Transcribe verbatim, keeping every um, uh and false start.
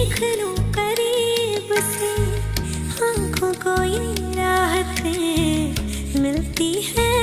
देख लूं करीब से, आंखों को ये राहतें मिलती है।